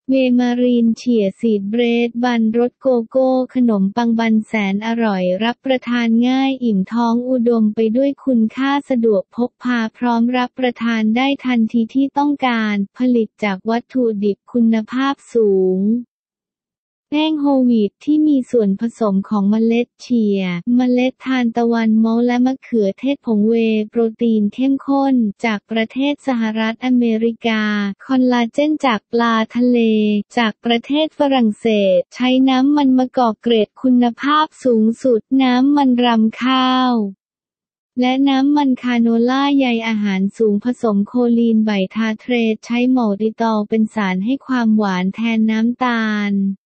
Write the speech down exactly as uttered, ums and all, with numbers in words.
เวมารีนเฉียซีดเบรดบันรสโกโก้ขนมปังบันแสนอร่อยรับประทานง่ายอิ่มท้องอุดมไปด้วยคุณค่าสะดวกพกพาพร้อมรับประทานได้ทันทีที่ต้องการผลิตจากวัตถุดิบคุณภาพสูงแป้งโฮลวีตที่มีส่วนผสมของเมล็ดเชียร์เมล็ดทานตะวันมอลและมะเขือเทศผงเวย์โปรตีนเข้มข้นจากประเทศสหรัฐอเมริกาคอลลาเจนจากปลาทะเลจากประเทศฝรั่งเศสใช้น้ำมันมะกอกเกรดคุณภาพสูงสุดน้ำมันรำข้าวและน้ำมันคาโนล่าใยอาหารสูงผสมโคลีนไบทาเทรตใช้มัลติตอลเป็นสารให้ความหวานแทนน้ำตาล